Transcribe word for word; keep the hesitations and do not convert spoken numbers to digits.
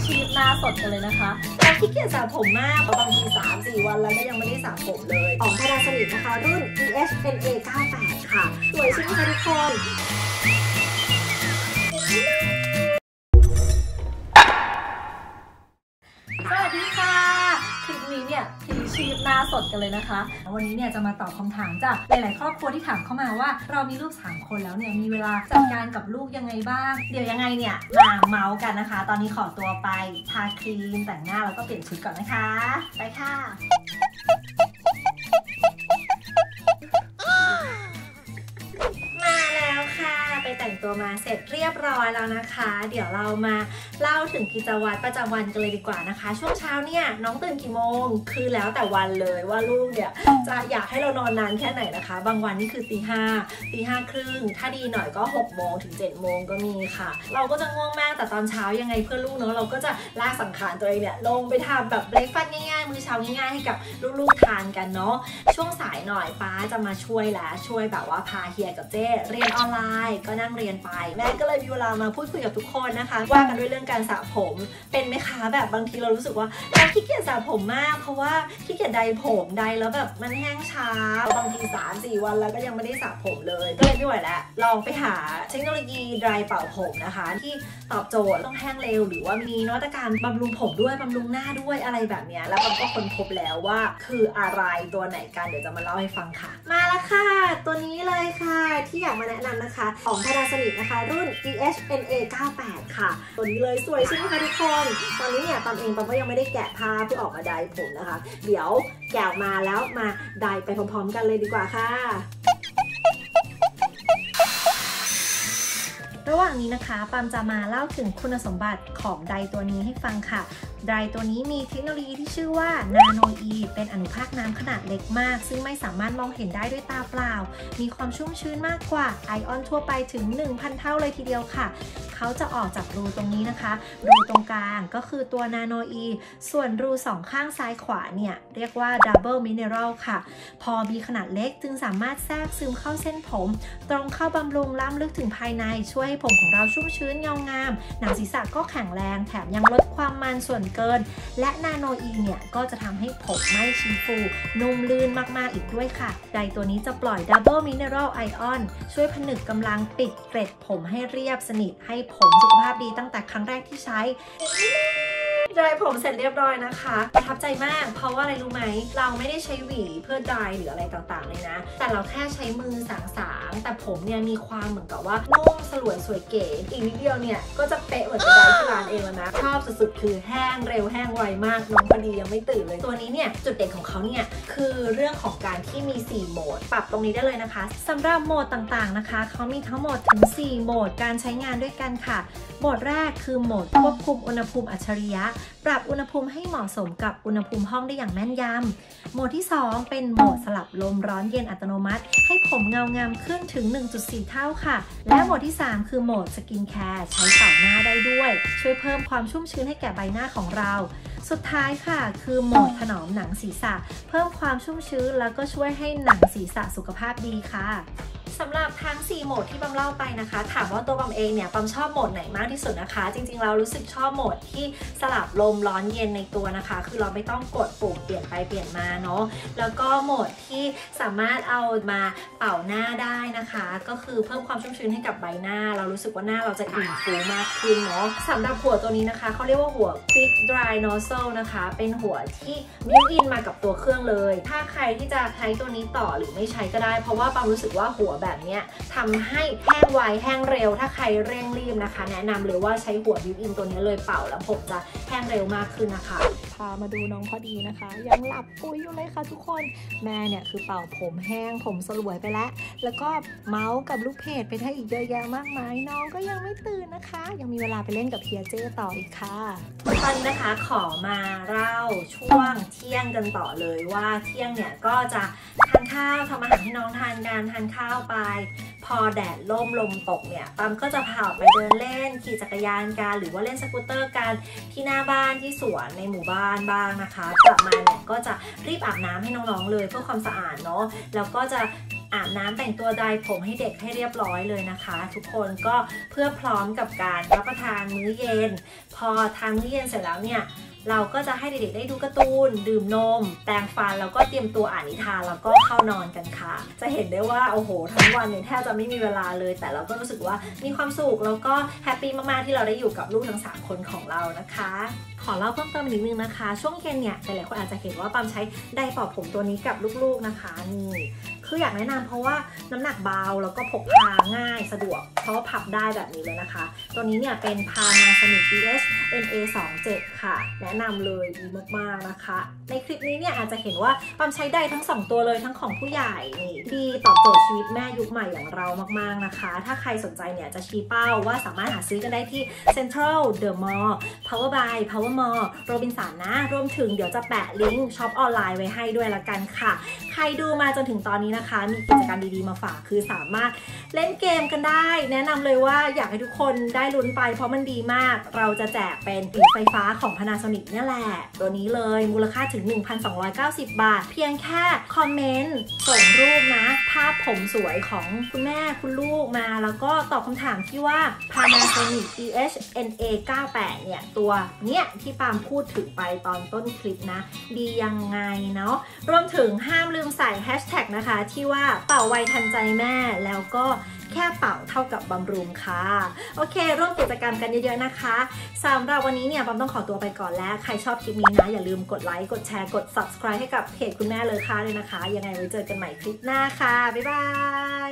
ชีพหน้าสดกันเลยนะคะเราขี้เกียจสระผมมากบางที สามถึงสี่ วันแล้วก็ยังไม่ได้สระผมเลยของพาราสลิดนะคะรุ่น อี เอช เอ็น เอ เก้าสิบแปด ค่ะสวยใช่ไหมคะทุกคนสวัสดีค่ะคลิปนี้เนี่ยพลีชีพหน้าสดกันเลยนะคะวันนี้เนี่ยจะมาตอบคำถามจากหลายๆครอบครัวที่ถามเข้ามาว่าเรามีลูกสามคนแล้วเนี่ยมีเวลาจัดการกับลูกยังไงบ้างเดี๋ยวยังไงเนี่ยมาเมาส์กันนะคะตอนนี้ขอตัวไปทาครีมแต่งหน้าแล้วก็เปลี่ยนชุดก่อนนะคะไปค่ะไปแต่งตัวมาเสร็จเรียบร้อยแล้วนะคะเดี๋ยวเรามาเล่าถึงกิจวัตรประจำวันกันเลยดีกว่านะคะช่วงเช้าเนี่ยน้องตื่นกี่โมงคือแล้วแต่วันเลยว่าลูกเนี่ยจะอยากให้เรานอนนานแค่ไหนนะคะบางวันนี่คือตีห้าตีห้าครึ่งถ้าดีหน่อยก็หกโมงถึงเจ็ดโมงก็มีค่ะเราก็จะง่วงมากแต่ตอนเช้ายังไงเพื่อลูกเนาะเราก็จะลากสังขารตัวเองเนี่ยลงไปทำแบบเบรคฟาสต์ง่ายๆมื้อเช้าง่ายๆให้กับลูกๆทานกันเนาะช่วงสายหน่อยป้าจะมาช่วยแล้วช่วยแบบว่าพาเฮียกับเจ้เรียนออนไลน์ก็นั่งเรียนไปแม่ก็เลยมีเวลามาพูดคุยกับทุกคนนะคะว่ากันด้วยเรื่องการสระผมเป็นไหมคะแบบบางทีเรารู้สึกว่าเราขี้เกียจสระผมมากเพราะว่าขี้เกียจไดผมไดแล้วแบบมันแห้งช้าบางที สามถึงสี่ วันแล้วก็ยังไม่ได้สระผมเลยก็เลยไม่ไหวแล้วลองไปหาเทคโนโลยีไดร์เป่าผมนะคะที่ตอบโจทย์ต้องแห้งเร็วหรือว่ามีนวัตกรรมบำรุงผมด้วยบำรุงหน้าด้วยอะไรแบบนี้แล้วมันก็ค้นพบแล้วว่าคืออะไรตัวไหนกันเดี๋ยวจะมาเล่าให้ฟังค่ะมาแล้วค่ะตัวนี้เลยค่ะที่อยากมาแนะนำนะคะของพาราสลิดนะคะรุ่น อี เอช เอ็น เอ เก้าสิบแปด ค่ะตัวนี้เลยสวยใช่ไหมคะทุกคนตอนนี้เนี่ยตอนเองตอนก็ยังไม่ได้แกะผ้าเพื่อออกมาไดร์ผมนะคะเดี๋ยวแกะมาแล้วมาไดร์ไปพร้อมๆกันเลยดีกว่าค่ะระหว่างนี้นะคะปามจะมาเล่าถึงคุณสมบัติของไดร์ตัวนี้ให้ฟังค่ะไดร์ตัวนี้มีเทคโนโลยีที่ชื่อว่า Nano E เป็นอนุภาคน้ำขนาดเล็กมากซึ่งไม่สามารถมองเห็นได้ด้วยตาเปล่ามีความชุ่มชื้นมากกว่าไอออนทั่วไปถึง หนึ่งพัน เท่าเลยทีเดียวค่ะเขาจะออกจากรูตรงนี้นะคะรูตรงกลางก็คือตัว Nano E ส่วนรูสองข้างซ้ายขวาเนี่ยเรียกว่า Double Mineral ค่ะพอมีขนาดเล็กจึงสามารถแทรกซึมเข้าเส้นผมตรงเข้าบำรุงล้ำลึกถึงภายในช่วยให้ผมของเราชุ่มชื้นเงางามหนังศีรษะก็แข็งแรงแถมยังลดความมันส่วนเกินและนาโนอีเนี่ยก็จะทำให้ผมไม่ชี้ฟูนุ่มลื่นมากๆอีกด้วยค่ะไดร์ตัวนี้จะปล่อย Double Mineral Ion ช่วยผนึกกำลังปิดเกล็ดผมให้เรียบสนิทให้ผมสุขภาพดีตั้งแต่ครั้งแรกที่ใช้ไดร์ผมเสร็จเรียบร้อยนะคะประทับใจมากเพราะว่าอะไรรู้ไหมเราไม่ได้ใช้หวีเพื่อไดร์หรืออะไรต่างๆเลยนะแต่เราแค่ใช้มือสางๆแต่ผมเนี่ยมีความเหมือนกับว่านุ่มสลวยสวยเก๋อีกนิดเดียวเนี่ยก็จะเป๊ะเหมือนกับไดร์ที่ร้านเองแล้วนะชอบสุดๆคือแห้งเร็วแห้งไวมากน้องพอดียังไม่ตื่นเลยตัวนี้เนี่ยจุดเด่นของเขาเนี่ยคือเรื่องของการที่มีสี่โหมดปรับตรงนี้ได้เลยนะคะสำหรับโหมดต่างๆนะคะเขามีทั้งหมดถึงสี่โหมดการใช้งานด้วยกันค่ะโหมดแรกคือโหมดควบคุมอุณหภูมิอัจฉริยะปรับอุณหภูมิให้เหมาะสมกับอุณหภูมิห้องได้อย่างแม่นยำโหมดที่สองเป็นโหมดสลับลมร้อนเย็นอัตโนมัติให้ผมเงางามขึ้นถึง หนึ่งจุดสี่ เท่าค่ะและโหมดที่สามคือโหมดสกินแคร์ใช้เป่าหน้าได้ด้วยช่วยเพิ่มความชุ่มชื้นให้แก่ใบหน้าของเราสุดท้ายค่ะคือโหมดถนอมหนังศีรษะเพิ่มความชุ่มชื้นแล้วก็ช่วยให้หนังศีรษะสุขภาพดีค่ะสำหรับทั้งสี่โหมดที่บัมเล่าไปนะคะถามว่าตัวบัมเองเนี่ยบัมชอบโหมดไหนมากที่สุดนะคะจริงๆเรารู้สึกชอบโหมดที่สลับลมร้อนเย็นในตัวนะคะคือเราไม่ต้องกดปุ่มเปลี่ยนไปเปลี่ยนมาเนาะแล้วก็โหมดที่สามารถเอามาเป่าหน้าได้นะคะก็คือเพิ่มความชุ่มชื้นให้กับใบหน้าเรารู้สึกว่าหน้าเราจะอิ่มฟูมากขึ้นเนาะสำหรับหัวตัวนี้นะคะเขาเรียกว่าหัว Quick Dry Nozzle นะคะเป็นหัวที่บิวอินมากับตัวเครื่องเลยถ้าใครที่จะใช้ตัวนี้ต่อหรือไม่ใช้ก็ได้เพราะว่าบัมรู้สึกว่าหัวแบบนี้ทำให้แห้งไวแห้งเร็วถ้าใครเร่งรีบนะคะแนะนำเลยว่าใช้หัวบิวอินตัวนี้เลยเป่าแล้วผมจะแห้งเร็วมากขึ้นนะคะพามาดูน้องพอดีนะคะยังหลับปุ๋ยอยู่เลยค่ะทุกคนแม่เนี่ยคือเป่าผมแห้งผมสลวยไปแล้วแล้วก็เมาส์กับลูกเพจไปได้อีกเยอะแยะมากมายน้องก็ยังไม่ตื่นนะคะยังมีเวลาไปเล่นกับเพียเจ้ต่ออีกค่ะตอนนี้นะคะขอมาเล่าช่วงเที่ยงกันต่อเลยว่าเที่ยงเนี่ยก็จะทานข้าวทำอาหารให้น้องทานกันทานข้าวไปพอแดดร่มลมตกเนี่ยปั๊มก็จะพาออกไปเดินเล่นขี่จักรยานกันหรือว่าเล่นสกูตเตอร์กันที่หน้าบ้านที่สวนในหมู่บ้านบ้างนะคะกลับมาเนี่ยก็จะรีบอาบน้ำให้น้องๆเลยเพื่อความสะอาดเนาะแล้วก็จะอาบน้ำแต่งตัวไดร์ผมให้เด็กให้เรียบร้อยเลยนะคะทุกคนก็เพื่อพร้อมกับการรับประทานมื้อเย็นพอทานมื้อเย็นเสร็จแล้วเนี่ยเราก็จะให้เด็กๆได้ดูการ์ตูนดื่มนมแปรงฟันแล้วก็เตรียมตัวอ่านนิทานแล้วก็เข้านอนกันค่ะจะเห็นได้ว่าโอ้โหทั้งวันเนี่ยแทบจะไม่มีเวลาเลยแต่เราก็รู้สึกว่ามีความสุขแล้วก็แฮปปี้มากๆที่เราได้อยู่กับลูกทั้งสามคนของเรานะคะขอเล่าเพิ่มเติมอีกนิดนึงนะคะช่วงเย็นเนี่ยหลายๆคนอาจจะเห็นว่าปั๊มใช้ไดร์เป่าผมตัวนี้กับลูกๆนะคะนี่คืออยากแนะนำเพราะว่าน้ำหนักเบาแล้วก็พกพาง่ายสะดวกเพราะว่าพับได้แบบนี้เลยนะคะตัวนี้เนี่ยเป็น Panasonic อี เอช เอ็น เอ สองเจ็ด ค่ะแนะนำเลยดีมากๆนะคะในคลิปนี้เนี่ยอาจจะเห็นว่าปั๊มใช้ไดร์ทั้งสองตัวเลยทั้งของผู้ใหญ่นี่ดีตอบโจทย์ชีวิตแม่ยุคใหม่อย่างเรามากๆนะคะถ้าใครสนใจเนี่ยจะชี้เป้าว่าสามารถหาซื้อกันได้ที่ Central The Mall Power by Power Mall โรบินสันนะรวมถึงเดี๋ยวจะแปะลิงก์ช็อปออนไลน์ไว้ให้ด้วยละกันค่ะใครดูมาจนถึงตอนนี้นะคะมีกิจกรรมดีๆมาฝากคือสามารถเล่นเกมกันได้แนะนำเลยว่าอยากให้ทุกคนได้ลุ้นไปเพราะมันดีมากเราจะแจกเป็นปีกไฟฟ้าของ Panasonic เนี่ยแหละตัวนี้เลยมูลค่าถึง หนึ่งพันสองร้อยเก้าสิบ บาทเพียงแค่คอมเมนต์ส่งรูปนะภาพผมสวยของคุณแม่คุณลูกมาแล้วก็ตอบคำถามที่ว่า Panasonic อี เอช เอ็น เอ เก้าสิบแปด เนี่ยตัวเนี้ยที่ปามพูดถึงไปตอนต้นคลิปนะดียังไงเนาะรวมถึงห้ามลืมใส่แฮชแท็กนะคะที่ว่าเป่าไวทันใจแม่แล้วก็แค่เป่าเท่ากับบำรุงค่ะโอเคร่วมกิจกรรมกันเยอะๆนะคะสำหรับวันนี้เนี่ยปามต้องขอตัวไปก่อนแล้วใครชอบคลิปนี้นะอย่าลืมกดไลค์กดแชร์กด ซับสไครบ์ ให้กับเพจคุณแม่เลยค่ะเลยนะคะยังไงไว้เจอกันใหม่คลิปหน้าค่ะบ๊ายบาย